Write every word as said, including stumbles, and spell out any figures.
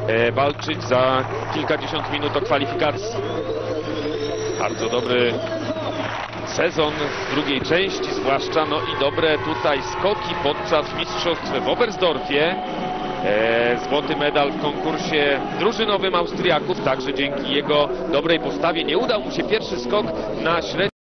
e, walczyć za kilkadziesiąt minut o kwalifikacji. Bardzo dobry sezon w drugiej części zwłaszcza, no i dobre tutaj skoki podczas mistrzostw w Oberstdorfie. E, złoty medal w konkursie drużynowym Austriaków, także dzięki jego dobrej postawie nie udał mu się pierwszy skok na średni.